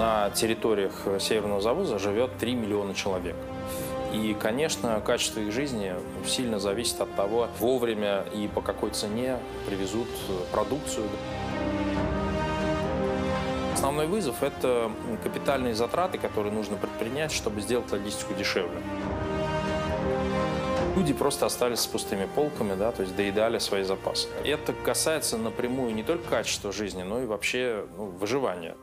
На территориях Северного завоза живет 3 миллиона человек. И, конечно, качество их жизни сильно зависит от того, вовремя и по какой цене привезут продукцию. Основной вызов – это капитальные затраты, которые нужно предпринять, чтобы сделать логистику дешевле. Люди просто остались с пустыми полками, да, то есть доедали свои запасы. Это касается напрямую не только качества жизни, но и вообще выживания.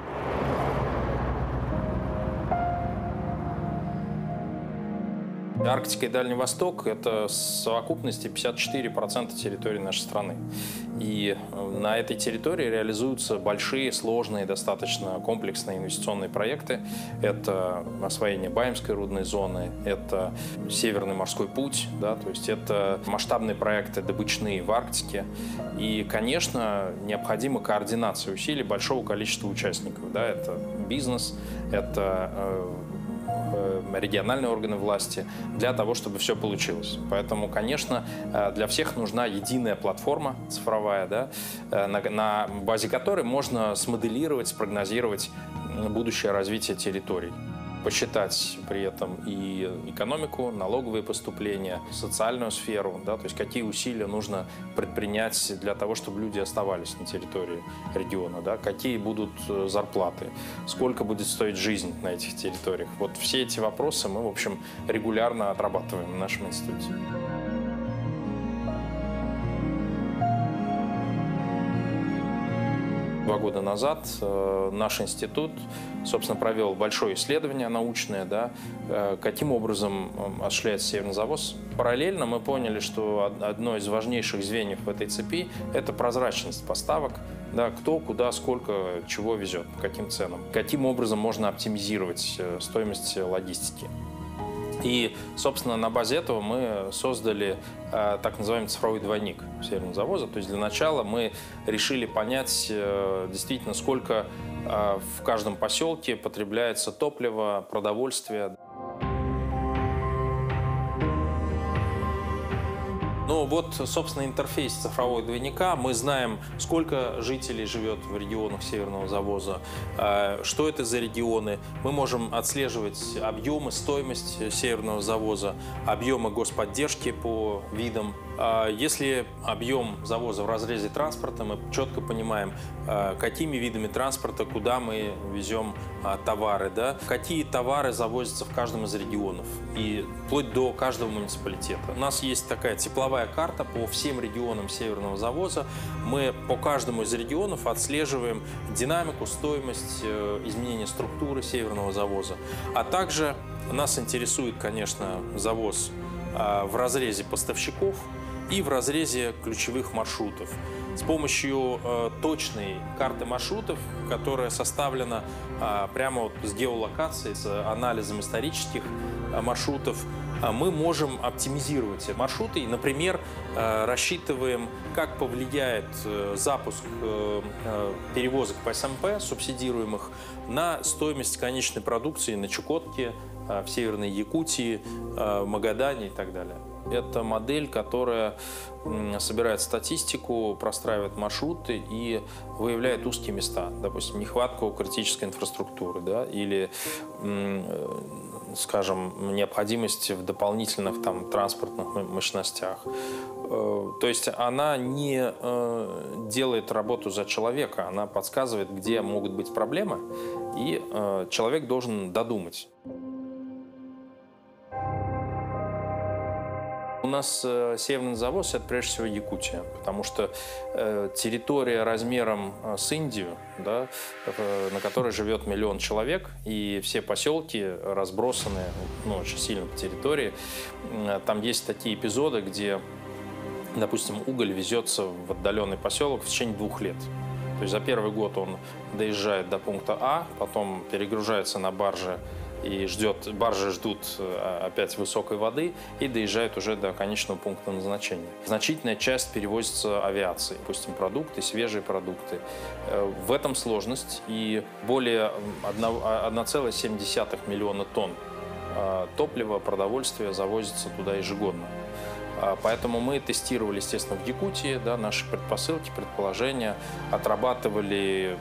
Арктика и Дальний Восток – это в совокупности 54% территории нашей страны. И на этой территории реализуются большие, сложные, достаточно комплексные инвестиционные проекты. Это освоение Баимской рудной зоны, это Северный морской путь, да, то есть это масштабные проекты добычные в Арктике. И, конечно, необходима координация усилий большого количества участников. Да, это бизнес, это региональные органы власти, для того, чтобы все получилось. Поэтому, конечно, для всех нужна единая платформа цифровая, да, на базе которой можно смоделировать, спрогнозировать будущее развитие территорий. Посчитать при этом и экономику, налоговые поступления, социальную сферу, да, то есть какие усилия нужно предпринять для того, чтобы люди оставались на территории региона, да, какие будут зарплаты, сколько будет стоить жизнь на этих территориях. Вот все эти вопросы мы, в общем, регулярно отрабатываем в нашем институте. 2 года назад наш институт, собственно, провел большое исследование научное, да, каким образом осуществляется Северный завоз. Параллельно мы поняли, что одно из важнейших звеньев в этой цепи – это прозрачность поставок, да, кто, куда, сколько, чего везет, по каким ценам. Каким образом можно оптимизировать стоимость логистики. И, собственно, на базе этого мы создали так называемый цифровой двойник Северного завоза. То есть для начала мы решили понять действительно, сколько в каждом поселке потребляется топливо, продовольствие. Ну вот, собственно, интерфейс цифрового двойника. Мы знаем, сколько жителей живет в регионах Северного завоза, что это за регионы. Мы можем отслеживать объемы, стоимость Северного завоза, объемы господдержки по видам. Если объем завоза в разрезе транспорта, мы четко понимаем, какими видами транспорта, куда мы везем товары, да, какие товары завозятся в каждом из регионов, и вплоть до каждого муниципалитета. У нас есть такая тепловая карта по всем регионам Северного завоза. Мы по каждому из регионов отслеживаем динамику, стоимость, изменение структуры Северного завоза. А также нас интересует, конечно, завоз в разрезе поставщиков и в разрезе ключевых маршрутов. С помощью точной карты маршрутов, которая составлена прямо вот с геолокацией, с анализом исторических маршрутов, мы можем оптимизировать маршруты и, например, рассчитываем, как повлияет запуск перевозок по СМП, субсидируемых, на стоимость конечной продукции на Чукотке, в Северной Якутии, Магадане и так далее. Это модель, которая собирает статистику, простраивает маршруты и выявляет узкие места, допустим, нехватку критической инфраструктуры, да, или, скажем, необходимость в дополнительных транспортных мощностях. То есть она не делает работу за человека, она подсказывает, где могут быть проблемы, и человек должен додумать. У нас Северный завоз – это прежде всего Якутия, потому что территория размером с Индию, да, на которой живет 1 миллион человек, и все поселки разбросаны очень сильно по территории. Там есть такие эпизоды, где, допустим, уголь везется в отдаленный поселок в течение 2 лет. То есть за первый год он доезжает до пункта А, потом перегружается на барже, и баржи ждут опять высокой воды и доезжают уже до конечного пункта назначения. Значительная часть перевозится авиацией, допустим, продукты, свежие продукты. В этом сложность, и более 1,7 миллиона тонн топлива, продовольствия завозится туда ежегодно. Поэтому мы тестировали, естественно, в Якутии, да, наши предпосылки, предположения, отрабатывали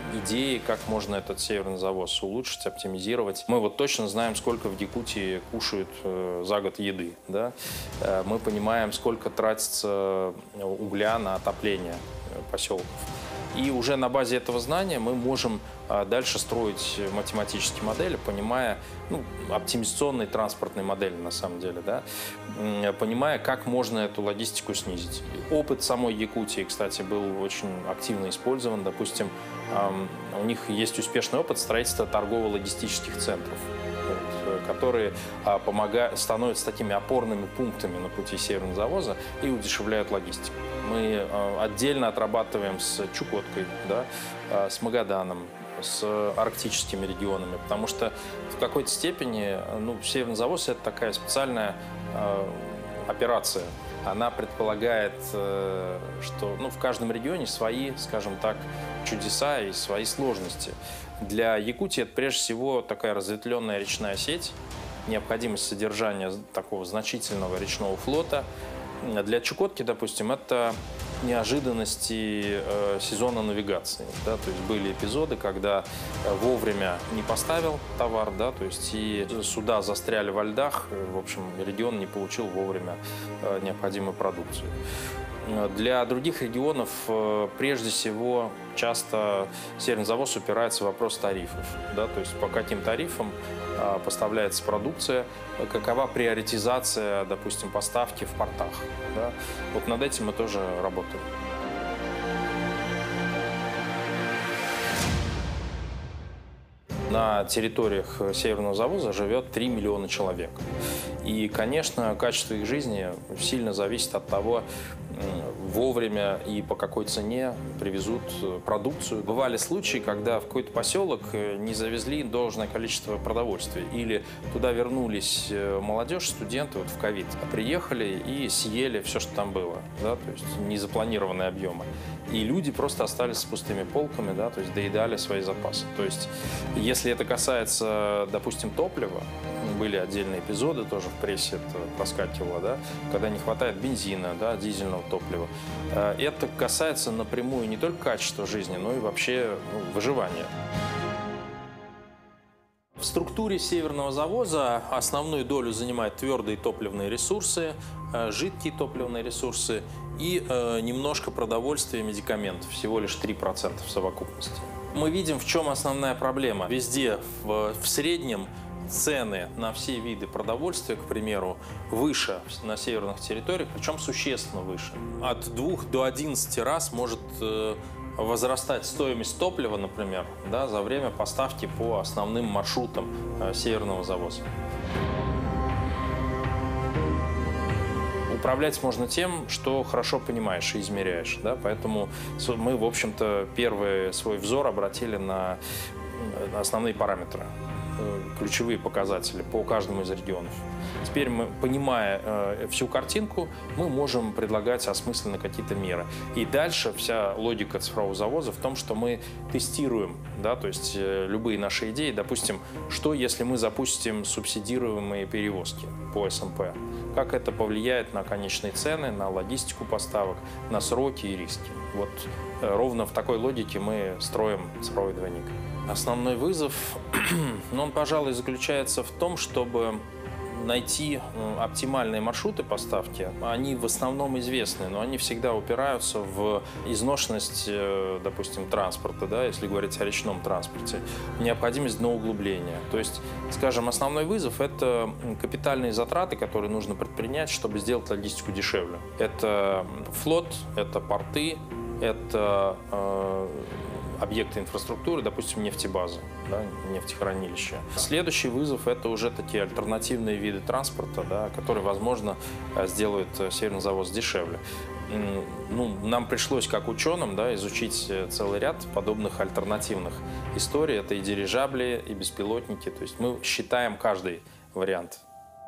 идеи, как можно этот северный завоз улучшить, оптимизировать. Мы вот точно знаем, сколько в Якутии кушают за год еды. Да? Мы понимаем, сколько тратится угля на отопление поселков. И уже на базе этого знания мы можем дальше строить математические модели, понимая, оптимизационные транспортные модели на самом деле, да, понимая, как можно эту логистику снизить. Опыт самой Якутии, кстати, был очень активно использован. Допустим, у них есть успешный опыт строительства торгово-логистических центров, которые становятся такими опорными пунктами на пути северного завоза и удешевляют логистику. Мы отдельно отрабатываем с Чукоткой, да, с Магаданом, с арктическими регионами, потому что в какой-то степени северный завоз – это такая специальная операция. Она предполагает, что в каждом регионе свои, скажем так, чудеса и свои сложности. Для Якутии это прежде всего такая разветвленная речная сеть, необходимость содержания такого значительного речного флота. Для Чукотки, допустим, это неожиданности сезона навигации. Да, то есть были эпизоды, когда вовремя не поставил товар, да, то есть и суда застряли во льдах, в общем, регион не получил вовремя необходимую продукцию. Для других регионов, прежде всего, часто северный завоз упирается в вопрос тарифов. Да, то есть по каким тарифам поставляется продукция, какова приоритизация, допустим, поставки в портах. Да? Вот над этим мы тоже работаем. На территориях северного завоза живет 3 миллиона человек. И, конечно, качество их жизни сильно зависит от того, вовремя и по какой цене привезут продукцию. Бывали случаи, когда в какой-то поселок не завезли должное количество продовольствия. Или туда вернулись молодежь, студенты в ковид, приехали и съели все, что там было. Да, то есть незапланированные объемы. И люди просто остались с пустыми полками, да, то есть доедали свои запасы. То есть если это касается, допустим, топлива, были отдельные эпизоды, тоже в прессе это проскакивало, да, когда не хватает бензина, да, дизельного топлива. Это касается напрямую не только качества жизни, но и вообще выживания. В структуре северного завоза основную долю занимают твердые топливные ресурсы, жидкие топливные ресурсы и немножко продовольствия и медикаментов, всего лишь 3% в совокупности. Мы видим, в чем основная проблема. Везде в среднем цены на все виды продовольствия, к примеру, выше на северных территориях, причем существенно выше. От 2 до 11 раз может возрастать стоимость топлива, например, да, за время поставки по основным маршрутам северного завоза. Управлять можно тем, что хорошо понимаешь и измеряешь. Да? Поэтому мы, в общем-то, первый свой взор обратили на основные параметры, ключевые показатели по каждому из регионов. Теперь мы, понимая всю картинку, мы можем предлагать осмысленно какие-то меры. И дальше вся логика цифрового завоза в том, что мы тестируем, да, то есть любые наши идеи. Допустим, что если мы запустим субсидируемые перевозки по СМП? Как это повлияет на конечные цены, на логистику поставок, на сроки и риски? Вот ровно в такой логике мы строим цифровой двойник. Основной вызов, он, пожалуй, заключается в том, чтобы найти оптимальные маршруты поставки. Они в основном известны, но они всегда упираются в изношенность, допустим, транспорта, да, если говорить о речном транспорте, необходимость на углубление. То есть, скажем, основной вызов – это капитальные затраты, которые нужно предпринять, чтобы сделать логистику дешевле. Это флот, это порты, это объекты инфраструктуры, допустим, нефтебазы, да, нефтехранилища. Следующий вызов – это уже такие альтернативные виды транспорта, да, которые, возможно, сделают северный завоз дешевле. Нам пришлось, как ученым, да, изучить целый ряд подобных альтернативных историй. Это и дирижабли, и беспилотники. То есть мы считаем каждый вариант.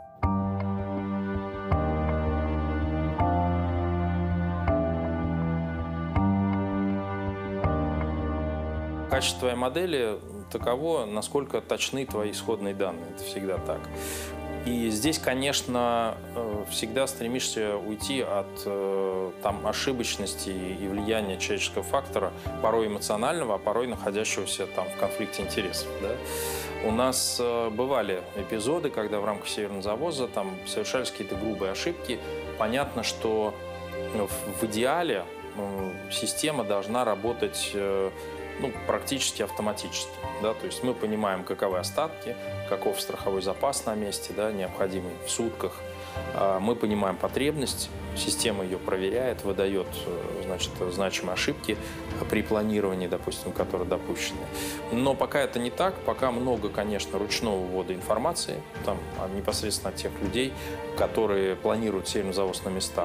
Качество твоей модели таково, насколько точны твои исходные данные. Это всегда так. И здесь, конечно, всегда стремишься уйти от там, ошибочности и влияния человеческого фактора, порой эмоционального, а порой находящегося там, в конфликте интересов. Да? У нас бывали эпизоды, когда в рамках северного завоза там, совершались какие-то грубые ошибки. Понятно, что в идеале система должна работать практически автоматически. Да? То есть мы понимаем, каковы остатки, каков страховой запас на месте, да, необходимый в сутках. Мы понимаем потребность, система ее проверяет, выдает, значит, значимые ошибки при планировании, допустим, которые допущены. Но пока это не так, пока много, конечно, ручного ввода информации, там, непосредственно от тех людей, которые планируют северный завоз на местах.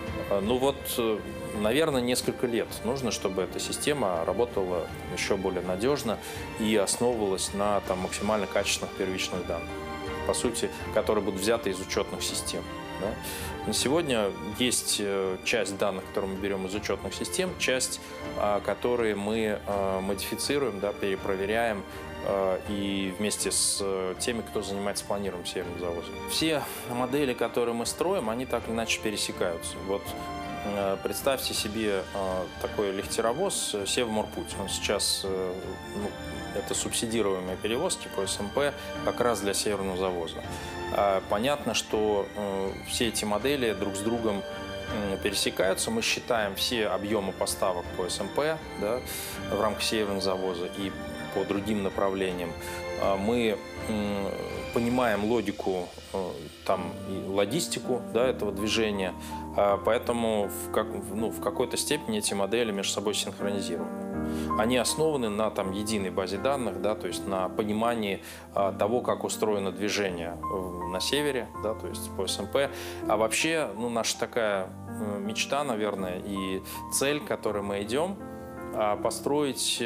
Наверное, несколько лет нужно, чтобы эта система работала еще более надежно и основывалась на максимально качественных первичных данных, по сути, которые будут взяты из учетных систем. Да? На сегодня есть часть данных, которые мы берем из учетных систем, часть, которые мы модифицируем, да, перепроверяем и вместе с теми, кто занимается планированием северного завоза. Все модели, которые мы строим, они так или иначе пересекаются. Вот представьте себе такой легтеровоз Севморпуть. Он сейчас это субсидируемые перевозки по СМП как раз для северного завоза. Понятно, что все эти модели друг с другом пересекаются. Мы считаем все объемы поставок по СМП, да, в рамках северного завоза и по другим направлениям. Мы понимаем логику и логистику, да, этого движения, поэтому в какой-то степени эти модели между собой синхронизированы. Они основаны на единой базе данных, да, то есть на понимании того, как устроено движение на севере, да, то есть по СМП. А вообще, наша такая мечта, наверное, и цель, к которой мы идем, построить,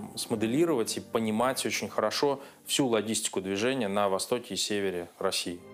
смоделировать и понимать очень хорошо всю логистику движения на востоке и севере России.